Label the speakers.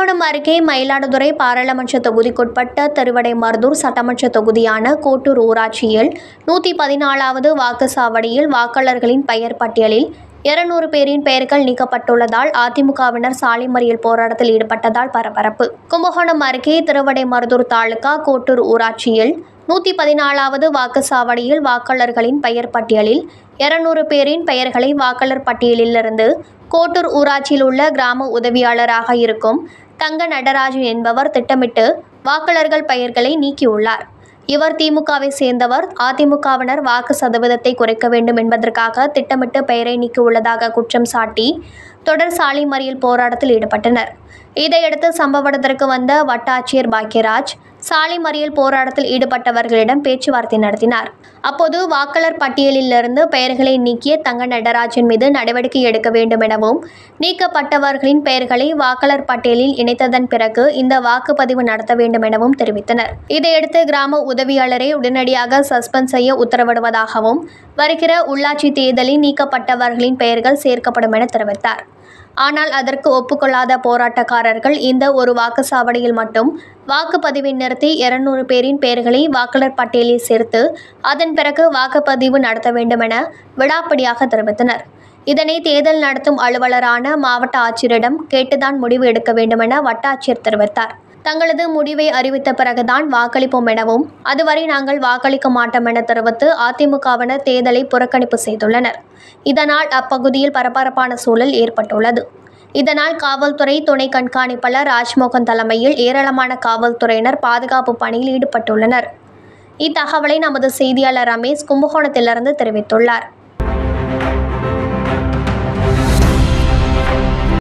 Speaker 1: கும்பகோணம் அருகே மயிலாடுதுறை பாராளுமன்ற தொகுதிக்குட்பட்ட திருவிடைமருதூர் சட்டமன்ற தொகுதியான கோட்டூர் ஊராட்சியில் 114வது வாக்குச்சாவடியில் வாக்காளர்களின் பெயர் பட்டியலில் 200 பேரின் பெயர்கள் நீக்கப்பட்டுள்ளதால் அதிமுகவினர் சாலை மறியல் போராட்டத்தில் ஈடுபட்டதால் பரபரப்பு. கும்பகோணம் அருகே திருவிடைமருதூர் தாலுகா கோட்டூர் ஊராட்சியில் 114வது வாக்குச்சாவடியில் வாக்காளர்களின் பெயர் பட்டியலில் 200 பேரின் பெயர்களை வாக்காளர் பட்டியலிலிருந்து கோட்டூர் ஊராட்சியில் உள்ள கிராம உதவியாளராக இருக்கும் தங்க நடராஜன் என்பவர் திட்டமிட்டு வாக்காளர்கள் பெயர்களை நீக்கியுள்ளார். இவர் திமுகவை சேர்ந்தவர். அதிமுகவினர் வாக்கு சதவீதத்தை குறைக்க வேண்டும் என்பதற்காக திட்டமிட்டு பெயரை நீக்கியுள்ளதாக குற்றம் சாட்டி தொடர் சாலை மறியல் போராட்டத்தில் ஈடுபட்டனர். இதையடுத்து சம்பவ இடத்திற்கு வந்த வட்டாட்சியர் பாக்யராஜ் சாலை மறியல் போராட்டத்தில் ஈடுபட்டவர்களிடம் பேச்சுவார்த்தை நடத்தினார். அப்போது வாக்காளர் பட்டியலிலிருந்து பெயர்களை நீக்கிய தங்க நடராஜன் மீது நடவடிக்கை எடுக்க வேண்டும் எனவும், நீக்கப்பட்டவர்களின் பெயர்களை வாக்காளர் பட்டியலில் இணைத்ததன் பிறகு இந்த வாக்குப்பதிவு நடத்த வேண்டும் எனவும் தெரிவித்தனர். இதையடுத்து கிராம உதவியாளரை உடனடியாக சஸ்பெண்ட் செய்ய உத்தரவிடுவதாகவும், வருகிற உள்ளாட்சி தேர்தலில் நீக்கப்பட்டவர்களின் பெயர்கள் சேர்க்கப்படும் என தெரிவித்தார். ஆனால் அதற்கு ஒப்புக்கொள்ளாத போராட்டக்காரர்கள் இந்த ஒரு வாக்குச்சாவடியில் மட்டும் வாக்குப்பதிவை நிறுத்தி 200 பேரின் பெயர்களை வாக்காளர் பட்டியலில் சேர்த்து அதன் பிறகு வாக்குப்பதிவு நடத்த வேண்டும் என விடாப்பிடியாக தெரிவித்தனர். இதனை தேர்தல் நடத்தும் அலுவலரான மாவட்ட ஆட்சியரிடம் கேட்டுதான் முடிவு எடுக்க வேண்டும் என வட்டாட்சியர் தெரிவித்தார். தங்களது முடிவை அறிவித்த பிறகுதான் வாக்களிப்போம் எனவும், அதுவரை நாங்கள் வாக்களிக்க மாட்டோம் என தெரிவித்து அதிமுகவினர் தேர்தலை புறக்கணிப்பு செய்துள்ளனர். இதனால் அப்பகுதியில் பரபரப்பான சூழல் ஏற்பட்டுள்ளது. இதனால் காவல்துறை துணை கண்காணிப்பாளர் ராஜ்மோகன் தலைமையில் ஏராளமான காவல்துறையினர் பாதுகாப்பு பணியில் ஈடுபட்டுள்ளனர். இத்தகவலை நமது செய்தியாளர் ரமேஷ் கும்பகோணத்திலிருந்து தெரிவித்துள்ளார்.